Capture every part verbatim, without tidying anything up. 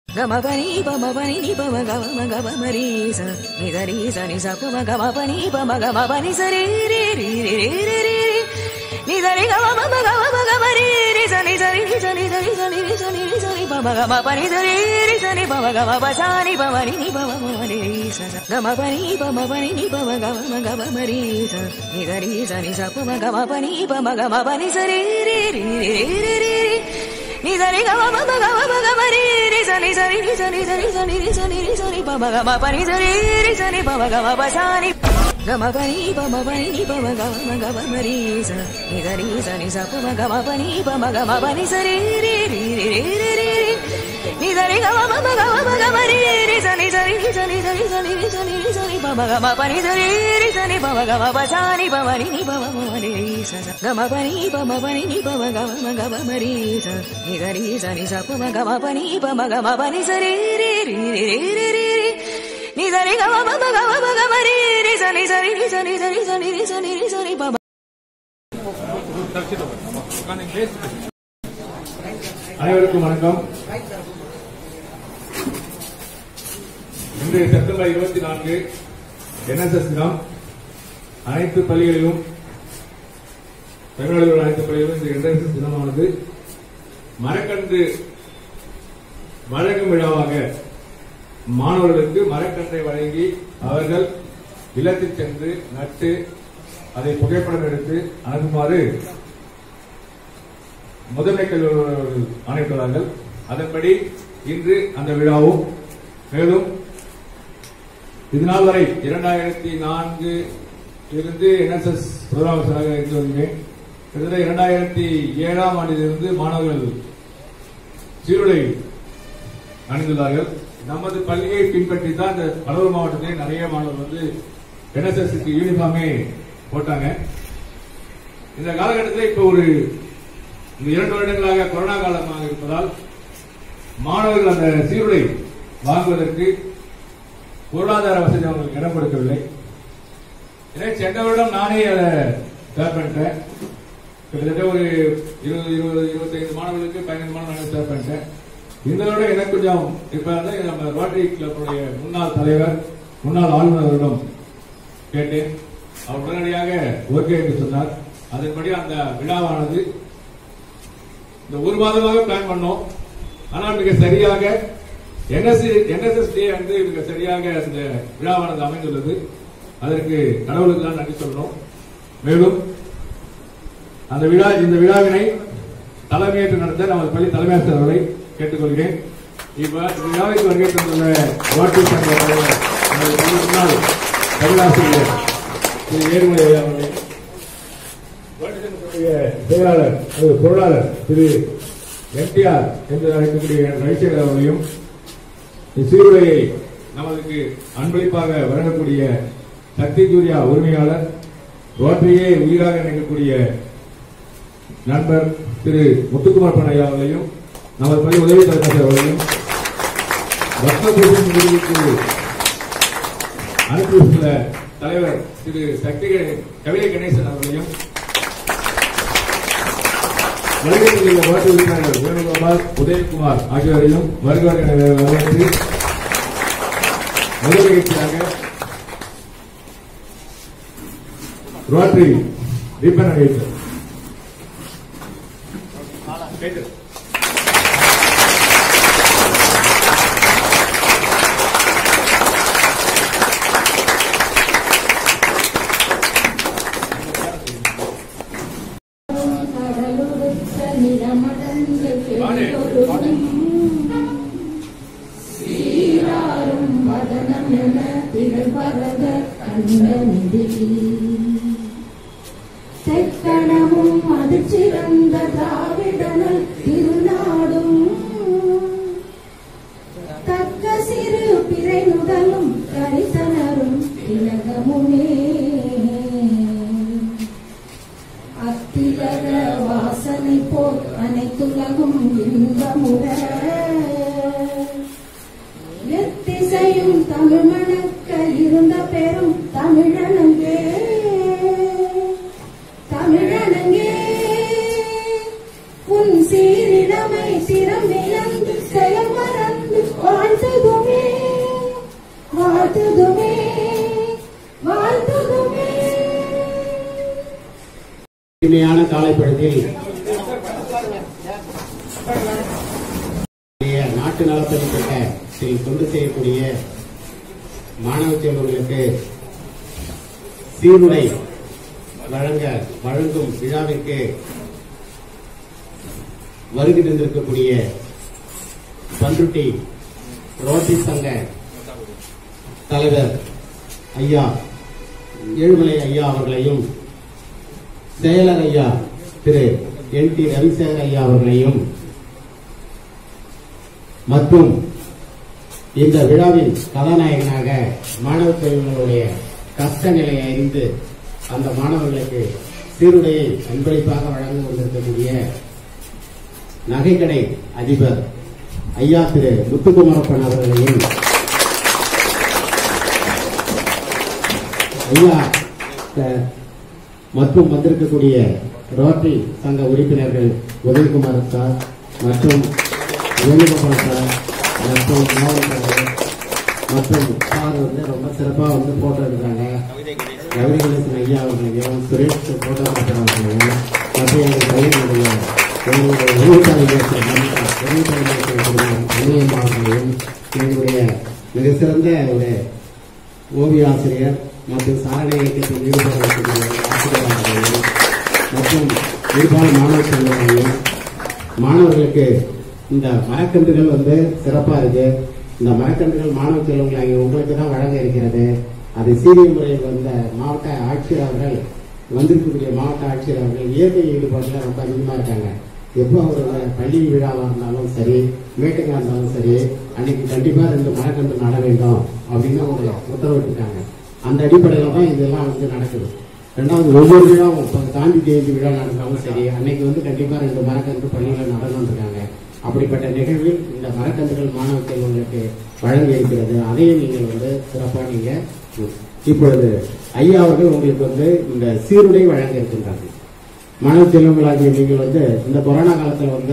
Gama pani pama pani ni pama gama gama marisa ni dari sa ni sa pama gama pani pama gama pani sa re re re re re re ni dari gama pama gama gama re re sa ni sa ni sa ni sa ni sa ni sa ni sa ni pama gama pani sa re re sa ni pama gama pa sa ni pama ni ni pama ma re sa sa gama pani pama pani ni pama gama gama marisa ni dari sa ni sa pama gama pani pama gama pani sa re re re re re re ni dari gama pama gama gama re re sa ni sa ni sa ni sa ni sa ni sa ni sa ni pama gama pani sa re re sa ni pama gama pa sa ni gama pani pama pani ni pama gama gama marisa ni dari sa ni sa pama gama pani pama gama pani sa re re re re re re ni dari gama pama gama gama re re sa ni sa ni sa ni sa ni sa ni sa ni sa ni pama gama pani sa re re sa ni pama gama pa sa ni pama ni ni pama ma re sa sa gama pani pama pani ni pama gama gama marisa ni dari sa ni sa pama gama pani pama gama pani sa re re re re re re ni dari gama pama gama gama re re sa ni sa ni sa ni sa ni sa ni sa ni sa ni pama அனைவருக்கும் வணக்கம். இன்று September இருபத்தி நான்கு NSS தினம். அனைத்து பள்ளிகளிலும் தமிழ்நாட்டில் உள்ள அனைத்து பள்ளிகளிலும் இந்த என்எஸ்எஸ் தினமானது மரக்கன்று வழங்கும் விழாவாக மாணவர்களுக்கு மரக்கன்றை வழங்கி அவர்கள் இல்லத்தில் சென்று நட்டு அதை புகைப்படம் எடுத்து அனுப்புமாறு முதன்மை கல்வி ஆணையிட்டுள்ளார்கள். அதன்படி இன்று அந்த விழாவும் மேலும் இதுநாள் வரை இரண்டாயிரத்தி நான்கு இருந்து என்எஸ்எஸ் புரோகிராமராக இருந்து வருகிறேன். கிட்டத்தட்ட இரண்டாயிரத்தி ஏழாம் ஆண்டிலிருந்து மாணவர்கள் சீருடை அணிந்துள்ளார்கள். நமது பள்ளியை பின்பற்றி தான் இந்த கடலூர் மாவட்டத்திலே நிறைய மாணவர்கள் வந்து என்எஸ்எஸ்க்கு யூனிஃபார்மே போட்டாங்க. இந்த காலகட்டத்தில் இப்ப ஒரு இந்த இரண்டு வருடங்களாக கொரோனா காலமாக இருப்பதால் மாணவர்கள் அந்த சீருடை வாங்குவதற்கு பொருளாதார வசதி அவங்களுக்கு இடம் கொடுக்கவில்லை. எனவே சென்ற வருடம் நானே அதை ஸ்டார்ட் பண்ணிட்டேன். கிட்டத்தட்ட ஒரு இருபது இருபது இருபத்தைந்து மாணவர்களுக்கு பதினைந்து மாணவர்கள் ஸ்டார்ட் பண்ணிட்டேன். இந்த வருடம் எனக்கு கொஞ்சம் இப்ப நம்ம ரோட்டரி கிளப்புடைய முன்னாள் தலைவர் முன்னாள் ஆளுநரிடம் கேட்டேன். அவர் உடனடியாக ஓகே என்று சொன்னார். அதன்படி அந்த விழாவானது இந்த ஒரு மாதமாக பிளான் பண்ணோம். ஆனால் மிக சரியாக என்எஸ்எஸ் டே வந்து மிக சரியாக இந்த விழாவானது அமைந்துள்ளது. அதற்கு கடவுளுக்கு தான் நன்றி சொல்லணும். மேலும் அந்த விழா இந்த விழாவினை தலைமையேற்று நடத்த நமது பள்ளி தலைமை ஆசிரியர் அவர்களை கேட்டுக்கொள்கிறேன். இப்ப விழாவிற்கு வருகை தந்துள்ள ரோட்டரி சங்க முன்னாள் தமிழாசிரியர் திரு ஏழுமலை அவர்களை, செயலாளர் பொருளாளர் திரு எம்டிஆர் என்று அழைக்கக்கூடிய ரவிசேகர் அவர்களையும், சீருடையை நமக்கு அன்பளிப்பாக வழங்கக்கூடிய சக்தி சூர்யா உரிமையாளர், ரோட்டரியே உயிராக நினைக்கக்கூடிய நண்பர் திரு முத்துக்குமார் பண்ணையா அவர்களையும், நமது பள்ளி உதவி தலைவர் அவர்களையும், ரத்னபூஷன் விருதுக்கு அனுப்பியுள்ள தலைவர் திரு சக்தி கவிதை கணேசன் அவர்களையும், வருகையில் வார்டு உறுப்பினர்கள் வேணுகோபால் உதயகுமார் ஆகியோரையும் வருகிறவர்களை வரவேற்று முதல் நிகழ்ச்சியாக ரோட்டரி ரிப்பன் அணிவித்தார். தெக்கணமும் அது சிறந்த திராவிடனல் திருநாடும் தக்க சிறு பிறை முதலும் கரிசனரும் திலகமுமே அத்திலக வாசனை போல் அனைத்துலகும் இன்பமுற எத்திசையும் தமிழ் மணக்க இருந்த பெரும் தமிழனங்கே தமிழனங்கே உன் சீரிடமை திறமிழந்து செயல் மறந்து காலை பொழுதில் நாட்டு நலப்பணி திட்டத்தில் தொண்டு செய்யக்கூடிய மாணவ செல்வங்களுக்கு சீருடை வழங்க வழங்கும் விழாவிற்கு வருகை தந்திருக்கக்கூடிய பன்ருட்டி ரோட்டரி சங்க தலைவர் ஐயா ஏழுமலை ஐயா அவர்களையும் செயலர் ஐயா திரு என் டி ரவிசேகர் ஐயா அவர்களையும் மற்றும் இந்த விழாவின் கதாநாயகனாக மாணவ செல்வங்களுடைய கஷ்ட நிலையை அறிந்து அந்த மாணவர்களுக்கு சீருடையை அன்பளிப்பாக வழங்க கொண்டிருக்கக்கூடிய நகைக்கடை அதிபர் ஐயா திரு முத்துக்குமரப்பன் அவர்களையும் ஐயா மற்றும் வந்திருக்கக்கூடிய ரோட்டரி சங்க உறுப்பினர்கள் உதயகுமார் சார் மற்றும் வேணுகோபால் சார் மற்றும் மற்றும் சார் வந்து ரொம்ப சிறப்பாக வந்து போட்டோ எடுக்கிறாங்க. கவிதை கணேசன் ஐயா அவர்களையும் சுரேஷ் போட்டோகிராஃபர் அவர்களையும் மற்றும் எங்கள் பையனுடைய எங்களுடைய அணியம்மா அவர்களையும் எங்களுடைய மிக சிறந்த ஒரு ஓவிய ஆசிரியர் மற்றும் சாரணை இயக்கத்தில் ஈடுபடக்கூடிய ஆசிரியர்களையும் மற்றும் இருபால் மாணவ செல்வங்களையும் மாணவர்களுக்கு இந்த மரக்கன்றுகள் வந்து சிறப்பா இருக்கு. இந்த மரக்கன்றுகள் மாணவ செல்வங்களாகிய உங்களுக்கு தான் வழங்க இருக்கிறது. அது சீரிய முறையில் வந்த மாவட்ட ஆட்சியர் அவர்கள் வந்திருக்கக்கூடிய மாவட்ட ஆட்சியர் அவர்கள் இயற்கை ஈடுபாட்டில் ரொம்ப அதிகமா இருக்காங்க. எப்போ ஒரு பள்ளி விழாவாக இருந்தாலும் சரி, மீட்டிங்கா இருந்தாலும் சரி, அன்னைக்கு கண்டிப்பா ரெண்டு மரக்கன்று நட வேண்டும் அப்படின்னு ஒரு உத்தரவிட்டிருக்காங்க. அந்த அடிப்படையில தான் இதெல்லாம் வந்து நடக்குது. ரெண்டாவது ஒவ்வொரு விழாவும் இப்போ காந்தி ஜெயந்தி விழா நடந்தாலும் சரி, அன்னைக்கு வந்து கண்டிப்பா ரெண்டு மரக்கன்று பள்ளியில நடனம் இருக்காங்க. அப்படிப்பட்ட நிகழ்வில் இந்த மரக்கன்றுகள் மாணவ செல்வங்களுக்கு வழங்கி இருக்கிறது. அதையும் நீங்கள் வந்து சிறப்பாக நீங்க இப்பொழுது ஐயா அவர்கள் உங்களுக்கு வந்து இந்த சீருடை வழங்க இருக்கின்றார்கள். மாணவ செல்வங்களாகிய நீங்கள் வந்து இந்த கொரோனா காலத்தில் வந்து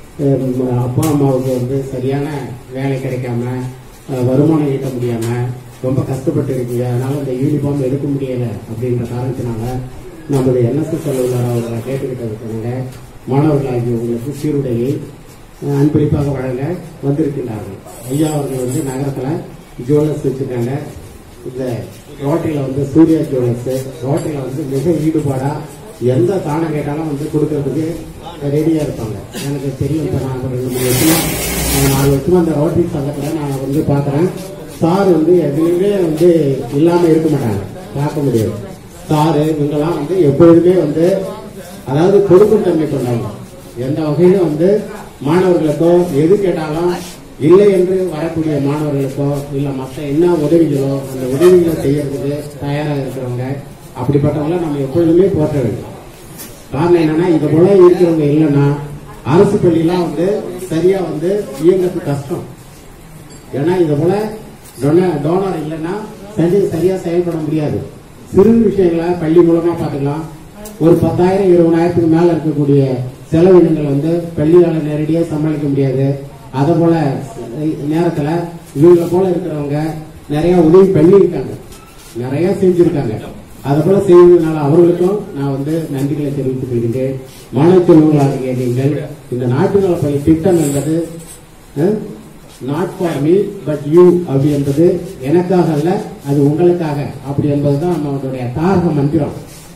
அப்பா அம்மாவுக்கு வந்து சரியான வேலை கிடைக்காம வருமானம் ஈட்ட முடியாம ரொம்ப கஷ்டப்பட்டு இருக்கீங்க. அதனால இந்த யூனிஃபார்ம் எடுக்க முடியல அப்படின்ற காரணத்தினால நம்முடைய என்எஸ்எஸ் அலுவலர் அவர்களை கேட்டுக்கிட்டதுக்காக மாணவர்களாகிய உங்களுக்கு சீருடையை அன்பளிப்பாக வழங்க வந்திருக்கின்றார்கள். ஐயா அவர்கள் வந்து நகரத்துல ஜுவல்லர்ஸ் வச்சிருக்காங்க. இந்த ரோட்டையில வந்து சூர்யா ஜுவல்லர்ஸ் ரோட்டையில வந்து மிக ஈடுபாடா எந்த தானம் கேட்டாலும் வந்து கொடுக்கறதுக்கு ரெடியா இருப்பாங்க. எனக்கு தெரியும். இப்ப நான் ரெண்டு மூணு வருஷமா நாலு வருஷமா அந்த ரோட்டரி சங்கத்துல நான் வந்து பாக்குறேன். சார் வந்து எதுவுமே வந்து இல்லாம இருக்க மாட்டாங்க, பார்க்க முடியாது. சாரு இவங்கெல்லாம் வந்து எப்பொழுதுமே வந்து அதாவது கொடுக்கும் தன்மை கொண்டவங்க. எந்த வகையிலும் வந்து மாணவர்களுக்கோ எது கேட்டாலும் இல்லை என்று வரக்கூடிய மாணவர்களுக்கோ இல்ல மற்ற என்ன உதவிகளோ அந்த உதவிகளை செய்யறதுக்கு தயாராக இருக்கிறவங்க. அப்படிப்பட்டவங்கள நம்ம எப்பொழுதுமே போற்ற வேண்டும். காரணம் என்னன்னா இது போல இருக்கிறவங்க இல்லைன்னா அரசு பள்ளியெல்லாம் வந்து சரியா வந்து இயங்கிறது கஷ்டம். ஏன்னா இது போல டோனர் இல்லைன்னா சரியா செயல்பட முடியாது. சிறு விஷயங்களை பள்ளி மூலமா பாத்துக்கலாம். ஒரு பத்தாயிரம் இருபதாயிரத்துக்கு மேல இருக்கக்கூடிய செலவினங்கள் வந்து பள்ளியால நேரடியா சமாளிக்க முடியாது. அத போல நேரத்துல இவங்களை போல இருக்கிறவங்க நிறைய உதவி பண்ணியிருக்காங்க, நிறைய செஞ்சிருக்காங்க. அது போல செய்வதனால அவர்களுக்கும் நான் வந்து நன்றிகளை தெரிவித்துக் கொள்கின்றேன். மாணவ செல்வங்களாகிய நீங்கள் இந்த நாட்டு நல பள்ளி திட்டம் என்பது not for me but you அப்படி என்பது எனக்காக அல்ல, அது உங்களுக்காக அப்படி என்பதுதான் நம்மளுடைய தாரக மந்திரம்.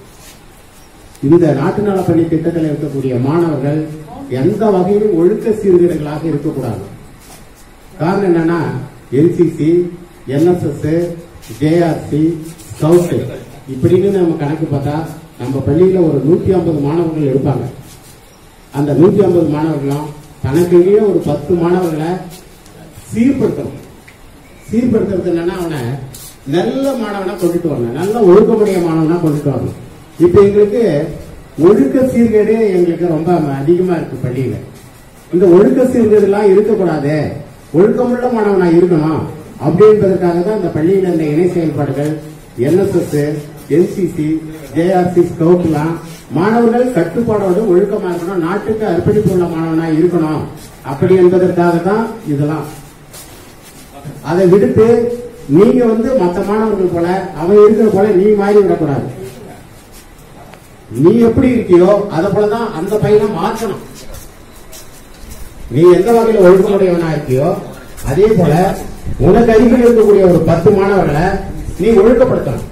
இந்த நாட்டு நல பள்ளி திட்டத்தில் இருக்கக்கூடிய மாணவர்கள் எந்த வகையிலும் ஒழுக்க சீர்கேடுகளாக இருக்கக்கூடாது. காரணம் என்னன்னா என்சிசி, என்எஸ்எஸ், ஜேஆர்சி, ஸ்கவுட் இப்படின்னு நம்ம கணக்கு பார்த்தா நம்ம பள்ளியில ஒரு நூத்தி ஐம்பது மாணவர்கள் இருப்பாங்க. அந்த நூத்தி ஐம்பது மாணவர்களும் தனக்குள்ளேயே ஒரு பத்து மாணவர்களை சீர்படுத்தணும். சீர்படுத்துறது என்னன்னா அவனை நல்ல மாணவனா கொண்டுட்டு வரணும், நல்ல ஒழுக்கமுடைய மாணவனா கொண்டுட்டு வரணும். இப்ப எங்களுக்கு ஒழுக்க சீர்கேடு எங்களுக்கு ரொம்ப அதிகமா இருக்கு பள்ளியில. இந்த ஒழுக்க சீர்கேடு எல்லாம் இருக்கக்கூடாது, ஒழுக்கமுள்ள மாணவனா இருக்கணும் அப்படி என்பதற்காக தான் இந்த பள்ளியில இந்த இணை செயல்பாடுகள் என்எஸ்எஸ், என்சிசி, ஜேஆர்சி, ஸ்கவுட் எல்லாம் மாணவர்கள் கட்டுப்பாடோடு ஒழுக்கமா இருக்கணும், நாட்டுக்கு அர்ப்பணிப்பு உள்ள மாணவனா இருக்கணும் அப்படி என்பதற்காக தான் இதெல்லாம். அதை விடுத்து நீங்க வந்து மற்ற மாணவர்கள் போல அவன் இருக்கிற போல நீ மாறி விடக்கூடாது. நீ எப்படி இருக்கியோ அதை போலதான் அந்த பையனை மாற்றணும். நீ எந்த வகையில் ஒழுக்கமுடையவனா இருக்கியோ அதே போல உனக்கு அருகில் இருக்கக்கூடிய ஒரு பத்து மாணவர்களை நீ ஒழுக்கப்படுத்தணும்.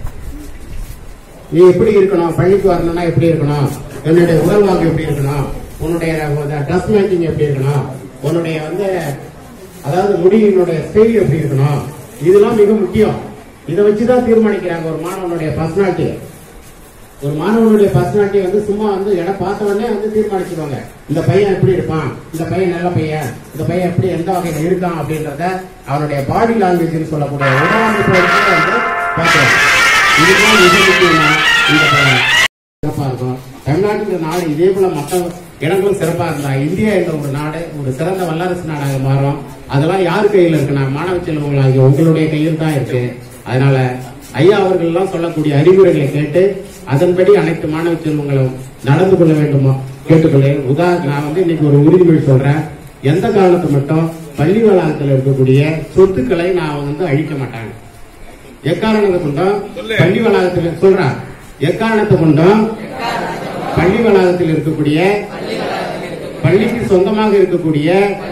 நீ எப்படி இருக்கணும், பள்ளிக்கு வரணும்னா எப்படி இருக்கணும், என்னுடைய உடல் வாக்கு எப்படி இருக்கணும், உன்னுடைய ட்ரெஸ் மேக்கிங் எப்படி இருக்கணும், உன்னுடைய வந்து அதாவது முடியினுடைய ஸ்டைல் எப்படி இருக்கணும், இதெல்லாம் மிக முக்கியம். இதை வச்சுதான் தீர்மானிக்கிறாங்க ஒரு மாணவனுடைய பர்சனாலிட்டி. ஒரு மாணவனுடைய பர்சனாலிட்டி வந்து சும்மா வந்து இடம் பார்த்த உடனே வந்து தீர்மானிச்சிருவாங்க. இந்த பையன் எப்படி இருப்பான், இந்த பையன் நல்ல பையன், இந்த பையன் எப்படி எந்த வகையில இருக்கான் அப்படின்றத அவனுடைய பாடி லாங்குவேஜ் சொல்லக்கூடிய உடலமைப்பு வந்து பார்க்கலாம். இதுதான் மிக முக்கியமா இந்த சிறப்பா இருக்கும். தமிழ்நாட்டுக்கு நாடு இதே போல மற்ற இடங்களும் சிறப்பா இருந்தா இந்தியா என்ற ஒரு நாடு ஒரு சிறந்த வல்லரசு நாடாக மாறும். அதெல்லாம் யார் கையில் இருக்குன்னா மாணவ செல்வங்களாகிய உங்களுடைய கையில் தான் இருக்கு. அதனால ஐயா அவர்கள் எல்லாம் சொல்லக்கூடிய அறிவுரைகளை கேட்டு அதன்படி அனைத்து மாணவ செல்வங்களும் நடந்து கொள்ள வேண்டுமா கேட்டுக்கொள்ளேன். உதாரணம் நான் வந்து இன்னைக்கு ஒரு உறுதிமொழி சொல்றேன். எந்த காரணத்தை மட்டும் பள்ளி வளாகத்தில் இருக்கக்கூடிய சொத்துக்களை நான் வந்து அழிக்க மாட்டாங்க. எக்காரணத்தை கொண்டும் பள்ளி வளாகத்தில் சொல்றேன். எக்காரணத்தை கொண்டும் பள்ளி வளாகத்தில் இருக்கக்கூடிய பள்ளிக்கு சொந்தமாக இருக்கக்கூடிய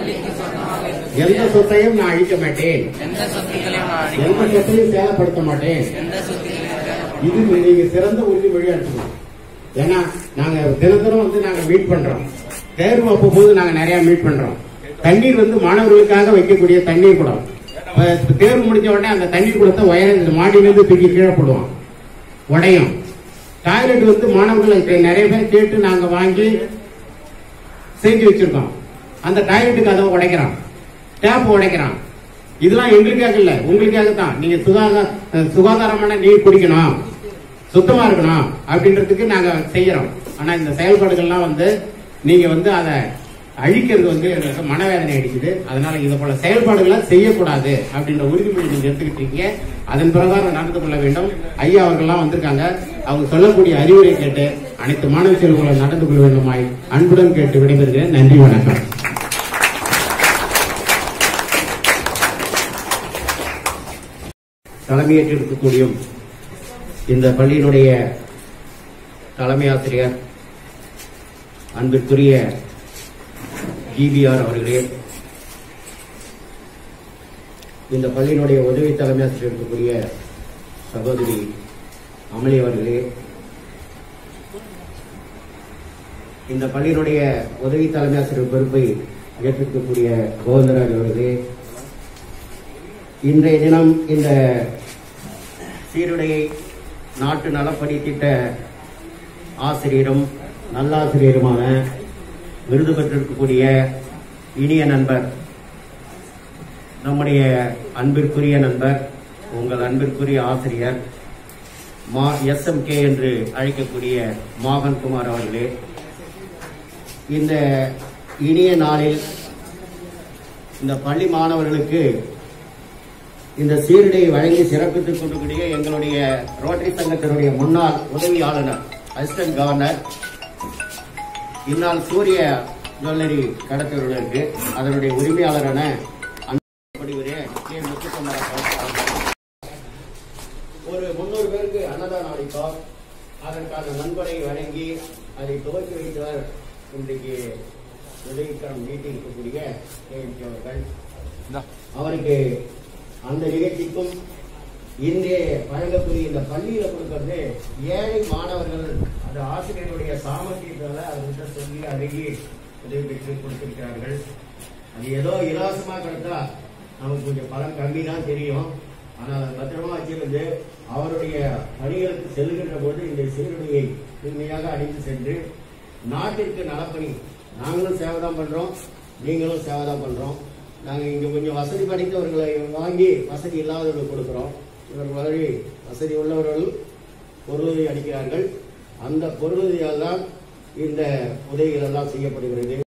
எந்த சொத்தையும் நான் அழிக்க மாட்டேன், எந்த சொத்தையும் சேதப்படுத்த மாட்டேன். இது நீங்க சிறந்த உறுதிமொழியா எடுத்துக்கணும். ஏன்னா நாங்க தினத்தனம் வந்து நாங்க மீட் பண்றோம். தேர்வு அப்போ போது நாங்க நிறைய மீட் பண்றோம். தண்ணீர் வந்து மாணவர்களுக்காக வைக்கக்கூடிய தண்ணீர் குடம் தேர்வு முடிஞ்ச உடனே அந்த தண்ணீர் குடத்தை உயர மாடியிலிருந்து தூக்கி கீழே போடுவோம், உடையும். டாய்லெட் வந்து மாணவர்களுக்கு நிறைய பேர் கேட்டு நாங்க வாங்கி செஞ்சு வச்சிருக்கோம். அந்த டாய்லெட்டுக்கு அதை உடைக்கிறான், டேப் உடைக்கிறான். இதெல்லாம் எங்களுக்காக இல்ல, உங்களுக்காக தான். நீங்க சுகாதாரமான நீர் குடிக்கணும், சுத்தமா இருக்கணும் அப்படின்றதுக்கு நாங்க செய்யறோம். ஆனா இந்த செயல்பாடுகள்லாம் வந்து நீங்க வந்து அதை அழிக்கிறது வந்து எனக்கு மனவேதனை அடிக்குது. அதனால இதை போல செயல்பாடுகளை செய்யக்கூடாது அப்படின்ற உறுதிமொழி நீங்க எடுத்துக்கிட்டு இருக்கீங்க. அதன் பிரகாரம் நடந்து கொள்ள வேண்டும். ஐயா அவர்கள்லாம் வந்திருக்காங்க. அவங்க சொல்லக்கூடிய அறிவுரை கேட்டு அனைத்து மாணவ செல்வங்களும் நடந்து கொள்ள வேண்டுமாய் அன்புடன் கேட்டு விடைபெறுகிறேன். நன்றி, வணக்கம். தலைமையேற்றிருக்கக்கூடிய இந்த பள்ளியினுடைய தலைமை ஆசிரியர் அன்பிற்குரிய ஜிபிஆர் அவர்களே, இந்த பள்ளியினுடைய உதவி தலைமை ஆசிரியர் இருக்கக்கூடிய சகோதரி அமளி அவர்களே, இந்த பள்ளியினுடைய உதவி தலைமை ஆசிரியர் பொறுப்பை ஏற்றிருக்கக்கூடிய கோவிந்தராஜ் அவர்களே, இன்றைய தினம் இந்த சீருடையை நாட்டு நலப்பணி திட்ட ஆசிரியரும் நல்லாசிரியருமான விருது பெற்றிருக்கக்கூடிய இனிய நண்பர், நம்முடைய அன்பிற்குரிய நண்பர், உங்கள் அன்பிற்குரிய ஆசிரியர் மா எஸ் எம் கே என்று அழைக்கக்கூடிய மோகன்குமார் அவர்களே, இந்த இனிய நாளில் இந்த பள்ளி மாணவர்களுக்கு இந்த சீருடையை வழங்கி சிறப்பித்துக் கொண்டிருக்கூடிய எங்களுடைய ரோட்டரி சங்கத்தினுடைய முன்னாள் உதவி ஆளுநர் அசிஸ்டன்ட் கவர்னர், இந்நாள் சூரிய ஜுவல்லரி கடத்தவர்களுக்கு அதனுடைய உரிமையாளரான ஒரு முன்னூறு பேருக்கு அன்னதானம் அளித்தோம். அதற்கான நண்பரை வழங்கி அதை துவக்கி வைத்தவர் இன்றைக்கு உதவிக்கான மீட்டிங் இருக்கக்கூடிய அவர்கள். அவருக்கு அந்த நிகழ்ச்சிக்கும் இன்றைய வழங்கக்கூடிய இந்த பள்ளியில கொடுக்கிறது ஏழை மாணவர்கள் அந்த ஆசிரியருடைய சாமர்த்தியத்தால அவர்கிட்ட சொல்லி அருகி உதவி பெற்று கொடுத்திருக்கிறார்கள். அது ஏதோ இலவசமா கிடைத்தா நமக்கு கொஞ்சம் பலம் கம்மி தான் தெரியும். ஆனால் அது பத்திரமா வச்சிருந்து அவருடைய பணிகளுக்கு செல்கின்ற போது இந்த சீருடையை உண்மையாக அணிந்து சென்று நாட்டிற்கு நலப்பணி நாங்களும் சேவைதான் பண்றோம், நீங்களும் சேவைதான் பண்றோம். நாங்கள் இங்க கொஞ்சம் வசதி படைத்தவர்களை வாங்கி வசதி இல்லாதவர்களுக்கு கொடுக்கிறோம். இவர் மாதிரி வசதி உள்ளவர்கள் பொருளுதவி அளிக்கிறார்கள். அந்த பொருளுதவியால் தான் இந்த உதவிகள் எல்லாம் செய்யப்படுகிறது.